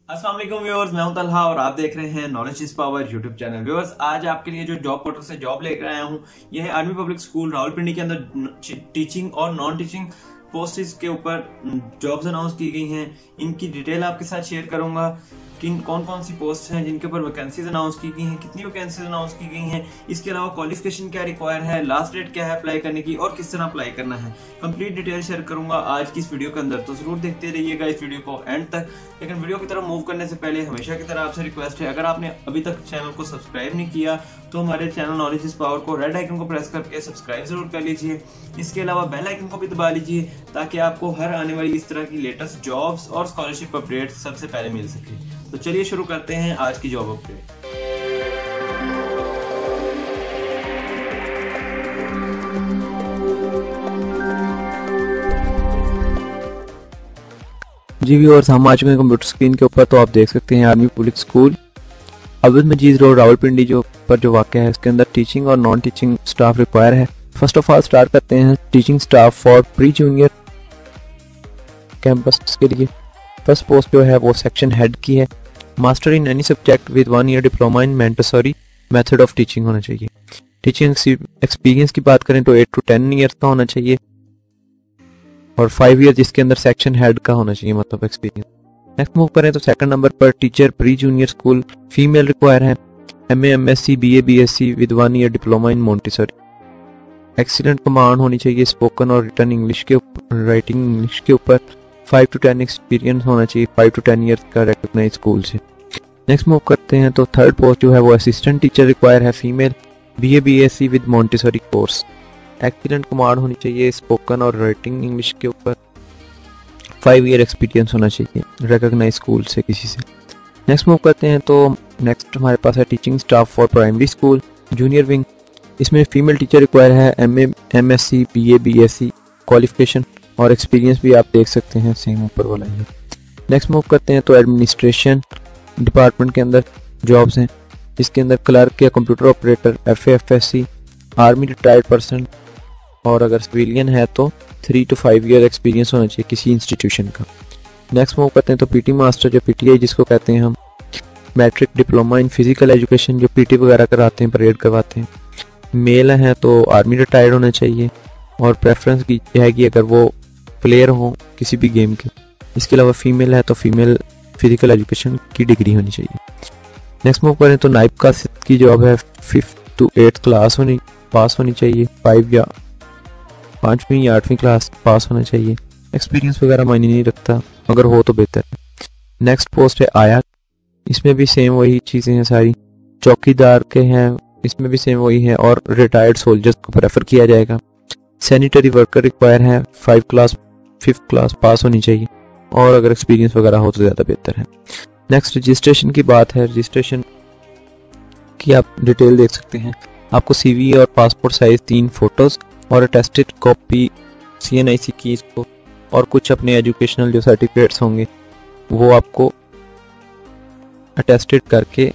अस्सलाम वालेकुम व्यूअर्स, मैं हूं तलहा और आप देख रहे हैं knowledge is power YouTube channel. Viewers, आज आपके लिए जो जॉब पोर्टल से जॉब लेकर आया हूं, यह है आर्मी पब्लिक स्कूल रावलपिंडी के अंदर टीचिंग और नॉन टीचिंग पोस्ट के ऊपर जॉब्स अनाउंस की गई हैं। इनकी डिटेल आपके साथ शेयर करूंगा। कौन कौन सी पोस्ट हैं जिनके ऊपर वैकेंसीज अनाउंस की गई हैं, कितनी वैकेंसीज अनाउंस की गई हैं, इसके अलावा क्वालिफिकेशन क्या रिक्वायर है, लास्ट डेट क्या है अप्लाई करने की और किस तरह अप्लाई करना है, कंप्लीट डिटेल शेयर करूंगा आज की इस वीडियो के अंदर। तो जरूर देखते रहिएगा इस वीडियो को एंड तक। लेकिन वीडियो की तरफ मूव करने से पहले हमेशा की तरह आपसे रिक्वेस्ट है, अगर आपने अभी तक चैनल को सब्सक्राइब नहीं किया तो हमारे चैनल नॉलेज इज पावर को रेड आइकन को प्रेस करके सब्सक्राइब जरूर कर लीजिए। इसके अलावा बेल आइकन को भी दबा लीजिए ताकि आपको हर आने वाली इस तरह की लेटेस्ट जॉब्स और स्कॉलरशिप अपडेट सबसे पहले मिल सके। तो चलिए शुरू करते हैं आज की जॉब अपडेट। जी व्यूअर्स, हम आ चुके हैं कंप्यूटर स्क्रीन के ऊपर। तो आप देख सकते हैं army public school Abdul Majeed road Rawalpindi जो वाक़ है, इसके अंदर टीचिंग और नॉन टीचिंग स्टाफ रिक्वायर है। फर्स्ट ऑफ ऑल स्टार्ट करते हैं teaching staff for pre junior campus के लिए। फर्स्ट पोस्ट जो है वो सेक्शन हेड की है। Master in any subject with 1 year diploma in Montessori method of teaching होना चाहिए। टीचिंग एक्सपीरियंस की बात करें तो 8 to 10 ईयर्स का होना चाहिए और 5 ईयर जिसके अंदर सेक्शन हेड का होना चाहिए, मतलब एक्सपीरियंस। नेक्स्ट मूव करें तो सेकंड नंबर पर teacher pre junior school female require है। MA MSc BA BSc with 1 year diploma in Montessori. Excellent command होनी चाहिए स्पोकन और रिटन इंग्लिश के ऊपर, राइटिंग इंग्लिश के ऊपर। 5 to 10 एक्सपीरियंस होना चाहिए 5 to 10 ईयर्स का रिकॉग्नाइज स्कूल से। नेक्स्ट मूव करते हैं तो थर्ड पोस्ट जो है वो असिस्टेंट टीचर रिक्वायर है female BA BSc with Montessori course. Excellent command होनी चाहिए स्पोकन और राइटिंग इंग्लिश के ऊपर। 5 ईयर एक्सपीरियंस होना चाहिए रिकॉग्नाइज स्कूल से किसी से। नेक्स्ट मूव करते हैं तो नेक्स्ट हमारे पास है teaching staff for primary school junior wing. इसमें फीमेल टीचर रिक्वायर है MA MSc BA BSc qualification और एक्सपीरियंस भी आप देख सकते हैं सेम ऊपर वाला ही। नेक्स्ट मूव करते हैं तो एडमिनिस्ट्रेशन डिपार्टमेंट के अंदर जॉब्स हैं, जिसके अंदर क्लर्क या computer operator FA FSc army retired person और अगर सिविलियन है तो 3 to 5 ईयर एक्सपीरियंस होना चाहिए किसी इंस्टीट्यूशन का। नेक्स्ट मूव करते हैं तो PT मास्टर जो PTI जिसको कहते हैं हम, matric diploma in physical education जो PT वगैरह कराते हैं, परेड करवाते हैं। मेल हैं तो आर्मी रिटायर्ड होना चाहिए और प्रेफरेंस की है कि अगर वो प्लेयर हो किसी भी गेम के। इसके अलावा फीमेल है तो फीमेल फिजिकल एजुकेशन की डिग्री होनी चाहिए। नेक्स्ट मूव करें तो नाइब का की जॉब है 5th to 8th class pass होनी चाहिए, 5 या 5वीं या 8वीं क्लास पास होना चाहिए। एक्सपीरियंस वगैरह मायने नहीं रखता, अगर हो तो बेहतर है। नेक्स्ट पोस्ट है आया, इसमें भी सेम वही चीज़ें हैं सारी। चौकीदार के हैं, इसमें भी सेम वही है और रिटायर्ड सोल्जर्स को प्रेफर किया जाएगा। सैनिटरी वर्कर रिक्वायर है 5th क्लास पास होनी चाहिए और अगर एक्सपीरियंस वगैरह हो तो ज़्यादा बेहतर है। नेक्स्ट रजिस्ट्रेशन की बात है। रजिस्ट्रेशन की आप डिटेल देख सकते हैं। आपको CV और पासपोर्ट साइज 3 फोटोज और अटेस्टेड कॉपी CNIC की इसको और कुछ अपने एजुकेशनल जो सर्टिफिकेट्स होंगे वो आपको अटेस्टेड करके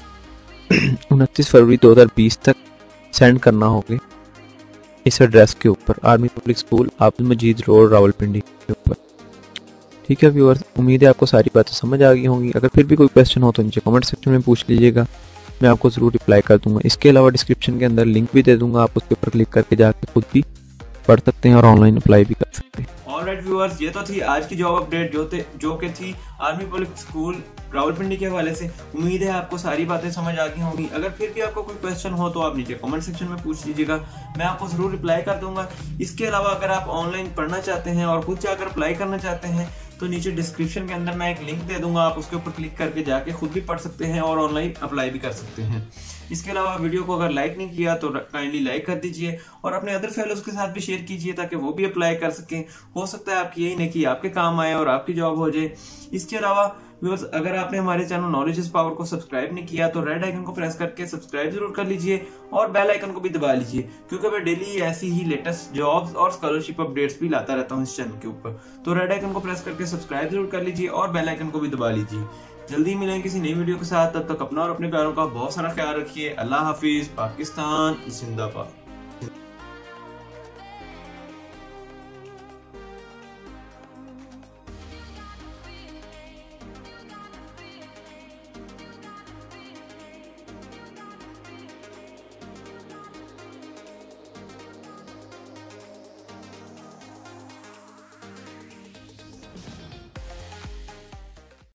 29 फरवरी 2020 तक सेंड करना होगा इस एड्रेस के ऊपर, army public school Abdul Majeed road Rawalpindi के ऊपर। ठीक है व्यूअर्स, उम्मीद है आपको सारी बातें समझ आ गई होंगी। अगर फिर भी कोई क्वेश्चन हो तो नीचे कमेंट सेक्शन में पूछ लीजिएगा, मैं आपको ज़रूर रिप्लाई कर दूंगा। इसके अलावा डिस्क्रिप्शन के अंदर लिंक भी दे दूंगा, आप उसके ऊपर क्लिक करके जाके खुद भी पढ़ सकते हैं और ऑनलाइन अप्लाई भी कर सकते हैं। ऑलराइट व्यूअर्स, ये तो थी आज की जॉब अपडेट जो कि थी आर्मी पब्लिक स्कूल रावलपिंडी के हवाले से। उम्मीद है आपको सारी बातें समझ आ गई होंगी। अगर फिर भी आपको कोई क्वेश्चन हो तो आप नीचे कमेंट सेक्शन में पूछ लीजिएगा, मैं आपको जरूर रिप्लाई कर दूंगा। इसके अलावा अगर आप ऑनलाइन पढ़ना चाहते हैं और खुद जाकर अप्लाई करना चाहते हैं तो नीचे डिस्क्रिप्शन के अंदर मैं एक लिंक दे दूंगा, आप उसके ऊपर क्लिक करके जाके खुद भी पढ़ सकते हैं और ऑनलाइन अप्लाई भी कर सकते हैं। इसके अलावा वीडियो को अगर लाइक नहीं किया तो काइंडली लाइक कर दीजिए और अपने अदर फेलोज के साथ भी शेयर कीजिए ताकि वो भी अप्लाई कर सकें। हो सकता है आपकी यही नेकी आपके काम आए और आपकी जॉब हो जाए। इसके अलावा व्यूअर्स, अगर आपने हमारे चैनल नॉलेज इज पावर को सब्सक्राइब नहीं किया तो रेड आइकन को प्रेस करके सब्सक्राइब जरूर कर लीजिए और बेल आइकन को भी दबा लीजिए, क्योंकि मैं डेली ऐसी ही लेटेस्ट जॉब्स और स्कॉलरशिप अपडेट्स भी लाता रहता हूँ इस चैनल के ऊपर। तो रेड आइकन को प्रेस करके सब्सक्राइब जरूर कर लीजिए और बेल आइकन को भी दबा लीजिए। जल्दी मिलेंगे किसी नई वीडियो के साथ, तब तक अपना और अपने प्यारों का बहुत सारा ख्याल रखिए। अल्लाह हाफिज। पाकिस्तान जिंदाबाद।